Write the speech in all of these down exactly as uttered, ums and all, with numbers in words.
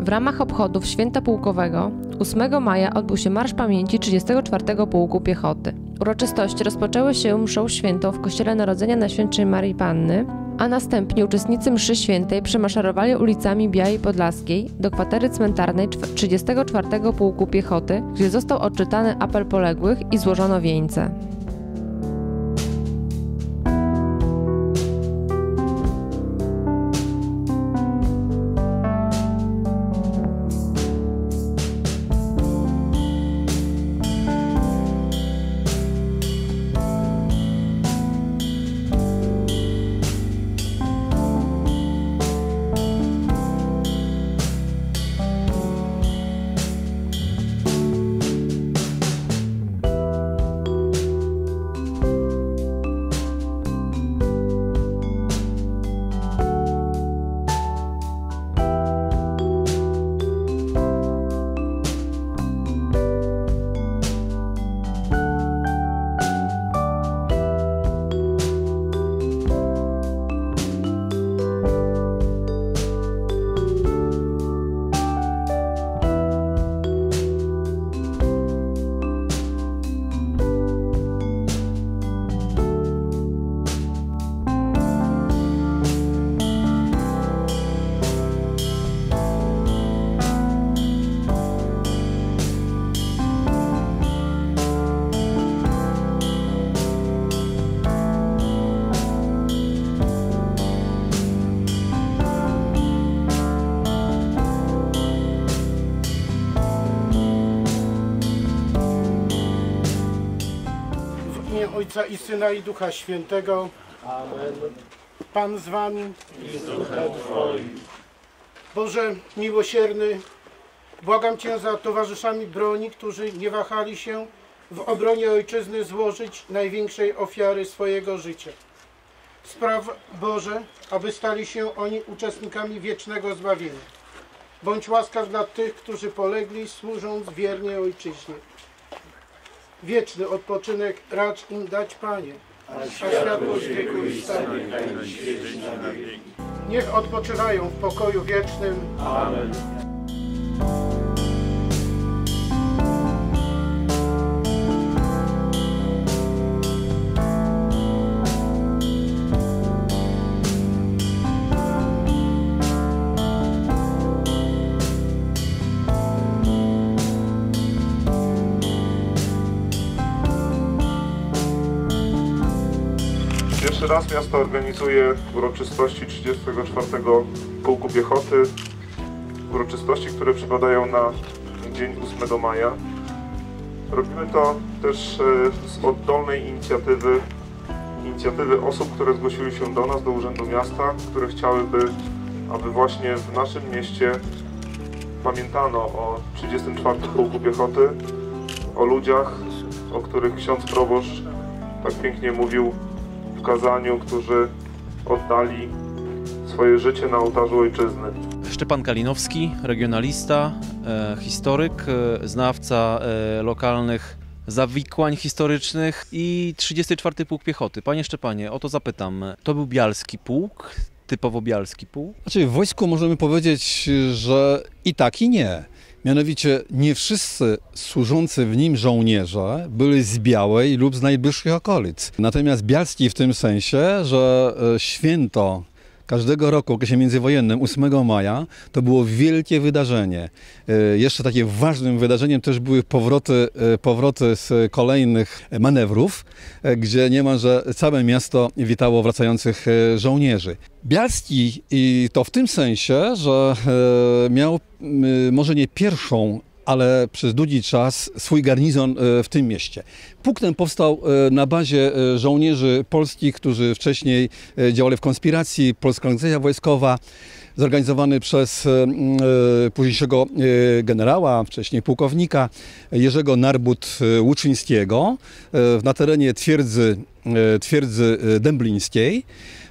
W ramach obchodów Święta Pułkowego ósmego maja odbył się Marsz Pamięci trzydziestego czwartego Pułku Piechoty. Uroczystości rozpoczęły się mszą świętą w Kościele Narodzenia Najświętszej Maryi Panny, a następnie uczestnicy mszy świętej przemaszerowali ulicami Białej Podlaskiej do kwatery cmentarnej trzydziestego czwartego Pułku Piechoty, gdzie został odczytany apel poległych i złożono wieńce. Ojca i Syna i Ducha Świętego. Amen. Pan z wami. I z duchem Twoim. Boże miłosierny, błagam Cię za towarzyszami broni, którzy nie wahali się w obronie Ojczyzny złożyć największej ofiary swojego życia. Spraw, Boże, aby stali się oni uczestnikami wiecznego zbawienia. Bądź łaskaw dla tych, którzy polegli, służąc wiernie Ojczyźnie. Wieczny odpoczynek racz im dać, Panie, a światłość wieku i stanie na świeci na wieki. Niech odpoczywają w pokoju wiecznym. Amen. Pierwszy raz miasto organizuje uroczystości trzydziestego czwartego Pułku Piechoty, uroczystości, które przypadają na dzień ósmego maja. Robimy to też z oddolnej inicjatywy, inicjatywy osób, które zgłosiły się do nas, do Urzędu Miasta, które chciałyby, aby właśnie w naszym mieście pamiętano o trzydziestym czwartym Pułku Piechoty, o ludziach, o których ksiądz proboszcz tak pięknie mówił w kazaniu, którzy oddali swoje życie na ołtarzu Ojczyzny. Szczepan Kalinowski, regionalista, e, historyk, e, znawca e, lokalnych zawikłań historycznych i trzydziesty czwarty Pułk Piechoty. Panie Szczepanie, o to zapytam. To był bialski pułk, typowo bialski pułk? Znaczy, w wojsku możemy powiedzieć, że i tak, i nie. Mianowicie nie wszyscy służący w nim żołnierze byli z Białej lub z najbliższych okolic. Natomiast bialski w tym sensie, że święto każdego roku w okresie międzywojennym, ósmego maja, to było wielkie wydarzenie. Jeszcze takim ważnym wydarzeniem też były powroty, powroty z kolejnych manewrów, gdzie niemalże całe miasto witało wracających żołnierzy. Bialski i to w tym sensie, że miał może nie pierwszą, ale przez długi czas swój garnizon w tym mieście. Pułk ten powstał na bazie żołnierzy polskich, którzy wcześniej działali w konspiracji, Polska Organizacja Wojskowa, zorganizowany przez późniejszego generała, wcześniej pułkownika Jerzego Narbut-Łuczyńskiego na terenie twierdzy, twierdzy dęblińskiej.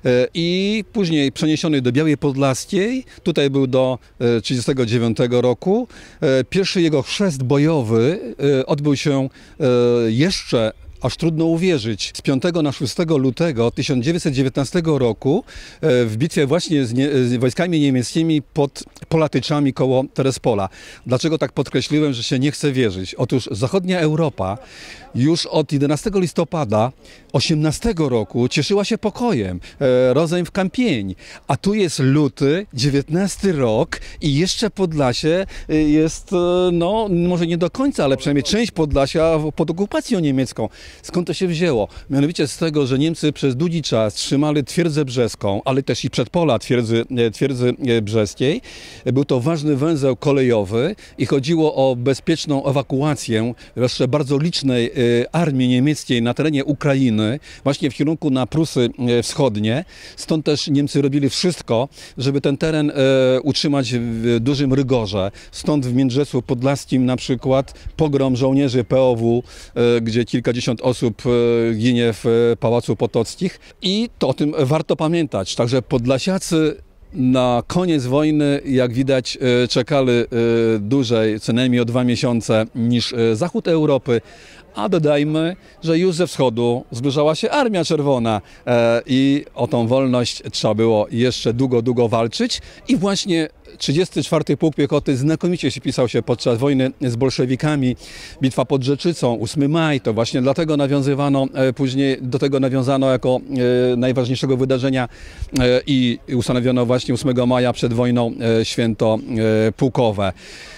I później przeniesiony do Białej Podlaskiej, tutaj był do trzydziestego dziewiątego roku. Pierwszy jego chrzest bojowy odbył się jeszcze aż trudno uwierzyć. Z piątego na szóstego lutego tysiąc dziewięćset dziewiętnastego roku w bitwie właśnie z, nie, z wojskami niemieckimi pod Polatyczami koło Terespola. Dlaczego tak podkreśliłem, że się nie chce wierzyć? Otóż zachodnia Europa już od jedenastego listopada osiemnastego roku cieszyła się pokojem, e, rozejm w Kampień, a tu jest luty, dziewiętnasty rok i jeszcze Podlasie jest, no może nie do końca, ale przynajmniej część Podlasia pod okupacją niemiecką. Skąd to się wzięło? Mianowicie z tego, że Niemcy przez długi czas trzymali twierdzę brzeską, ale też i przedpola twierdzy, twierdzy brzeskiej. Był to ważny węzeł kolejowy i chodziło o bezpieczną ewakuację jeszcze bardzo licznej armii niemieckiej na terenie Ukrainy, właśnie w kierunku na Prusy Wschodnie. Stąd też Niemcy robili wszystko, żeby ten teren utrzymać w dużym rygorze. Stąd w Międzyrzeczu Podlaskim na przykład pogrom żołnierzy P O W, gdzie kilkadziesiąt osób ginie w Pałacu Potockich. I to o tym warto pamiętać. Także Podlasiacy na koniec wojny, jak widać, czekali dłużej, co najmniej o dwa miesiące, niż zachód Europy. A dodajmy, że już ze wschodu zbliżała się Armia Czerwona e, i o tą wolność trzeba było jeszcze długo, długo walczyć. I właśnie trzydziesty czwarty Pułk Piechoty znakomicie się pisał się podczas wojny z bolszewikami. Bitwa pod Rzeczycą, ósmy maj, to właśnie dlatego nawiązywano, e, później do tego nawiązano jako e, najważniejszego wydarzenia e, i ustanowiono właśnie ósmego maja przed wojną e, święto e, pułkowe.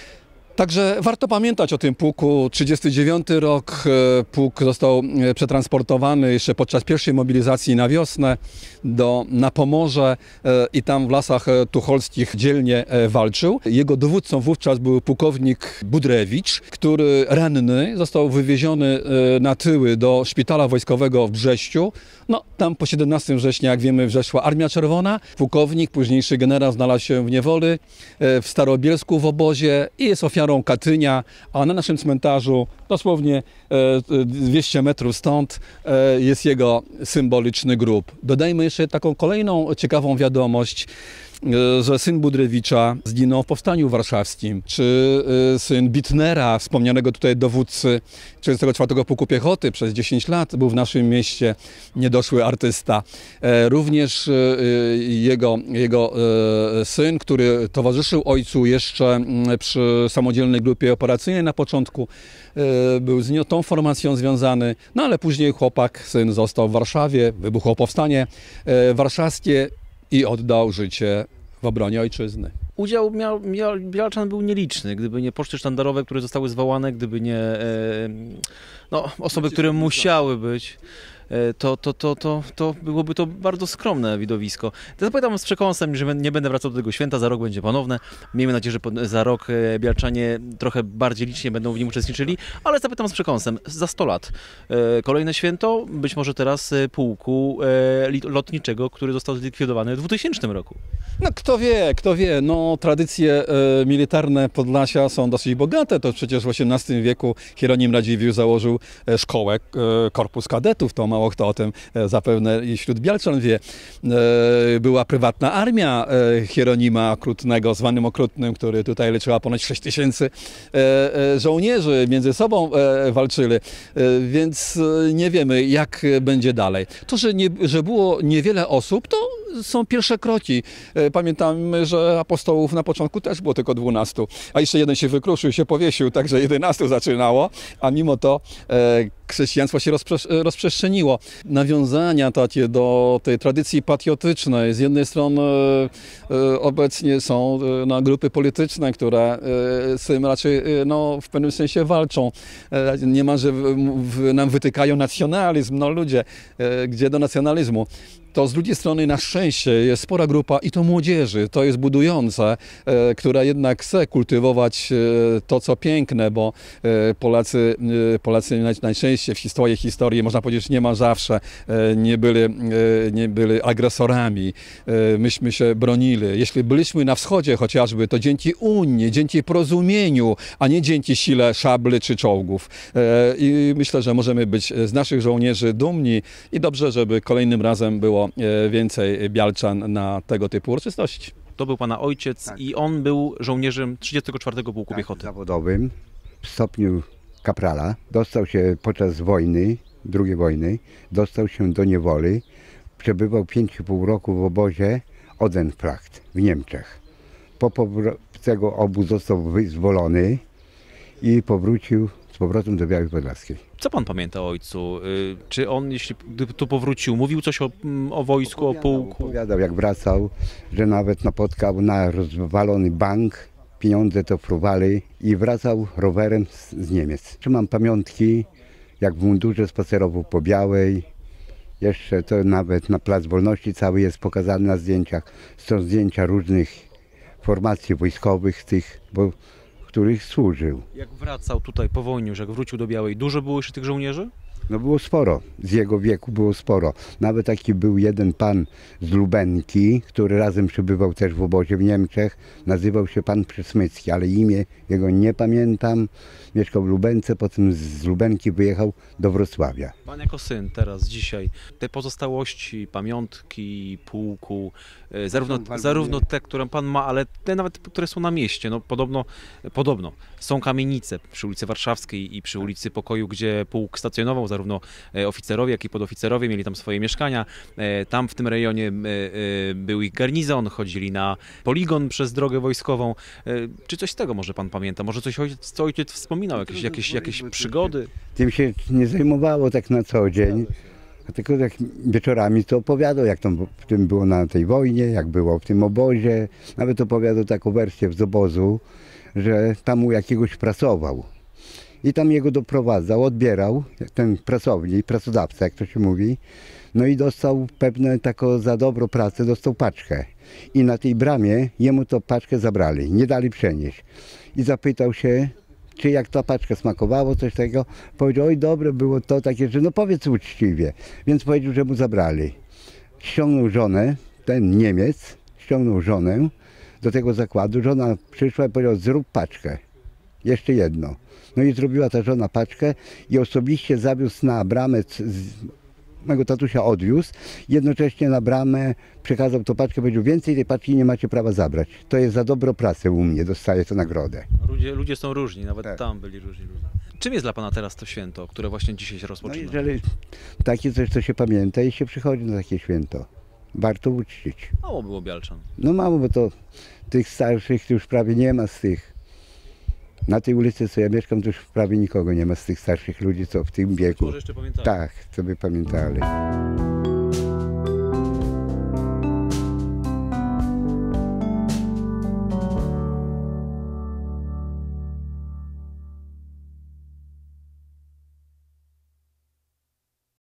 Także warto pamiętać o tym pułku. trzydziesty dziewiąty rok, pułk został przetransportowany jeszcze podczas pierwszej mobilizacji na wiosnę do, na Pomorze i tam w lasach tucholskich dzielnie walczył. Jego dowódcą wówczas był pułkownik Budrewicz, który ranny został wywieziony na tyły do szpitala wojskowego w Brześciu. No, tam po siedemnastego września, jak wiemy, wrzeszła Armia Czerwona. Pułkownik, późniejszy generał, znalazł się w niewoli w Starobielsku w obozie i jest ofiarą Katynia, a na naszym cmentarzu, dosłownie dwieście metrów stąd, jest jego symboliczny grób. Dodajmy jeszcze taką kolejną ciekawą wiadomość, że syn Budrewicza zginął w Powstaniu Warszawskim, czy syn Bitnera, wspomnianego tutaj dowódcy trzydziestego czwartego Pułku Piechoty, przez dziesięć lat był w naszym mieście, niedoszły artysta. Również jego, jego syn, który towarzyszył ojcu jeszcze przy samodzielnej grupie operacyjnej na początku, był z tą formacją związany, no ale później chłopak, syn został w Warszawie, wybuchło powstanie warszawskie i oddał życie w obronie ojczyzny. Udział miał, miał, bialczan był nieliczny, gdyby nie poczty sztandarowe, które zostały zwołane, gdyby nie e, no, osoby, które musiały być. To, to, to, to, to byłoby to bardzo skromne widowisko. To zapytam z przekąsem, że nie będę wracał do tego święta, za rok będzie ponowne. Miejmy nadzieję, że za rok bialczanie trochę bardziej licznie będą w nim uczestniczyli, ale zapytam z przekąsem, za sto lat kolejne święto, być może teraz pułku lotniczego, który został zlikwidowany w dwutysięcznym roku. No kto wie, kto wie, no tradycje e, militarne Podlasia są dosyć bogate, to przecież w osiemnastym wieku Hieronim Radziwiłł założył e, szkołę, e, korpus kadetów, to mało kto o tym e, zapewne i wśród bialczan wie. E, była prywatna armia e, Hieronima Okrutnego, zwanym Okrutnym, który tutaj liczyła ponad sześć tysięcy e, e, żołnierzy, między sobą e, walczyli, e, więc e, nie wiemy, jak będzie dalej. To, że, nie, że było niewiele osób, to są pierwsze kroki. Pamiętamy, że apostołów na początku też było tylko dwunastu, a jeszcze jeden się wykruszył, się powiesił, także jedenastu zaczynało, a mimo to e, chrześcijaństwo się rozprze rozprzestrzeniło. Nawiązania takie do tej tradycji patriotycznej, z jednej strony e, obecnie są e, no, grupy polityczne, które e, z tym raczej e, no, w pewnym sensie walczą. E, niemalże w, w, nam wytykają nacjonalizm, no ludzie, e, gdzie do nacjonalizmu. To z drugiej strony na szczęście jest spora grupa i to młodzieży, to jest budujące, e, która jednak chce kultywować e, to, co piękne, bo e, Polacy, e, Polacy naj, najczęściej w historii, historii, można powiedzieć, nie ma zawsze, e, nie, byli, e, nie byli agresorami, e, myśmy się bronili. Jeśli byliśmy na wschodzie chociażby, to dzięki Unii, dzięki porozumieniu, a nie dzięki sile szabli czy czołgów. E, I myślę, że możemy być z naszych żołnierzy dumni i dobrze, żeby kolejnym razem było więcej bialczan na tego typu uroczystości. To był pana ojciec tak. I on był żołnierzem trzydziestego czwartego Pułku tak, Piechoty. Zawodowym w stopniu kaprala. Dostał się podczas wojny drugiej wojny, dostał się do niewoli, przebywał pięć i pół roku w obozie Odenplacht w Niemczech. Po powrocie tego obu został wyzwolony i powrócił z powrotem do Białej Podlaskiej. Co pan pamięta o ojcu? Y, Czy on, jeśli gdyby tu powrócił, mówił coś o, mm, o wojsku, o pułku? Opowiadał, jak wracał, że nawet napotkał na rozwalony bank, pieniądze to fruwali i wracał rowerem z, z Niemiec. Trzymam pamiątki, jak w mundurze spacerował po Białej. Jeszcze to nawet na Plac Wolności cały jest pokazany na zdjęciach. Są zdjęcia różnych formacji wojskowych, tych, bo, w których służył. Jak wracał tutaj po wojnie, już jak wrócił do Białej, dużo było jeszcze tych żołnierzy? No było sporo, z jego wieku było sporo. Nawet taki był jeden pan z Lubenki, który razem przebywał też w obozie w Niemczech. Nazywał się pan Przesmycki, ale imię jego nie pamiętam. Mieszkał w Lubence, potem z Lubenki wyjechał do Wrocławia. Pan jako syn teraz, dzisiaj, te pozostałości, pamiątki pułku, e, zarówno, są w albumie. zarówno te, które pan ma, ale te nawet, które są na mieście. No, podobno, podobno są kamienice przy ulicy Warszawskiej i przy ulicy Pokoju, gdzie pułk stacjonował, zarówno e, oficerowie, jak i podoficerowie mieli tam swoje mieszkania. E, tam w tym rejonie e, e, był ich garnizon, chodzili na poligon przez drogę wojskową. E, czy coś z tego może pan pamięta? Może coś ojciec, co ojciec wspominał? Jakieś, jakieś, jakieś przygody? Tym się nie zajmowało tak na co dzień, a tylko tak wieczorami to opowiadał, jak tam w tym było na tej wojnie, jak było w tym obozie. Nawet opowiadał taką wersję z obozu, że tam u jakiegoś pracował. I tam jego doprowadzał, odbierał, ten pracownik, pracodawca, jak to się mówi. No i dostał pewne taką za dobrą pracę, dostał paczkę. I na tej bramie jemu tą paczkę zabrali, nie dali przenieść. I zapytał się, czy jak ta paczka smakowało, coś tego. Powiedział, oj dobre było to takie, że no powiedz uczciwie. Więc powiedział, że mu zabrali. Ściągnął żonę, ten Niemiec, ściągnął żonę do tego zakładu. Żona przyszła i powiedziała, zrób paczkę. Jeszcze jedno. No i zrobiła ta żona paczkę i osobiście zawiózł na bramę, z, mego tatusia odwiózł, jednocześnie na bramę przekazał tą paczkę, powiedział, więcej tej paczki nie macie prawa zabrać. To jest za dobrą pracę u mnie, dostaje to nagrodę. Ludzie, ludzie są różni, nawet Tak. tam byli różni ludzie. Czym jest dla pana teraz to święto, które właśnie dzisiaj się No rozpoczyna? jeżeli takie coś, co się pamięta i się przychodzi na takie święto, warto uczcić. Mało było Bialczan. No mało, bo to tych starszych już prawie nie ma z tych. Na tej ulicy, co ja mieszkam, to już prawie nikogo nie ma z tych starszych ludzi, co w tym wieku. Może jeszcze pamiętają. Tak, co by pamiętali.